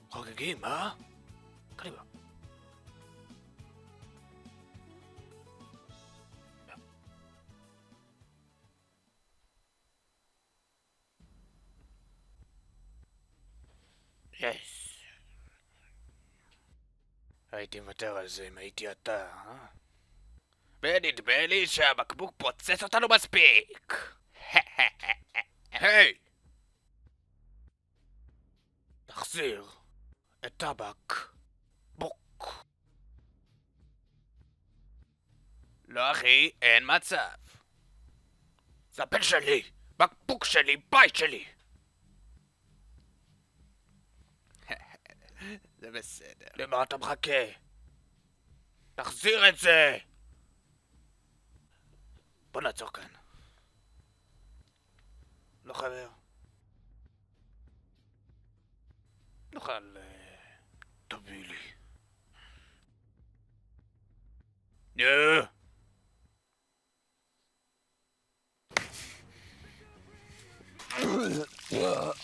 חוגגים, אה? קדימה. יס. הייתי מוותר על זה אם הייתי אתה, אה? ונדמה לי שהבקבוק פוצץ אותנו מספיק. היי! תחזיר את טבק בוק. לא אחי, אין מצב. זה הבן שלי, בקבוק שלי, בית שלי. זה בסדר. למה אתה מחכה? תחזיר את זה! בוא נעצור כאן. לא חבר. נוכל... תביא לי. נו!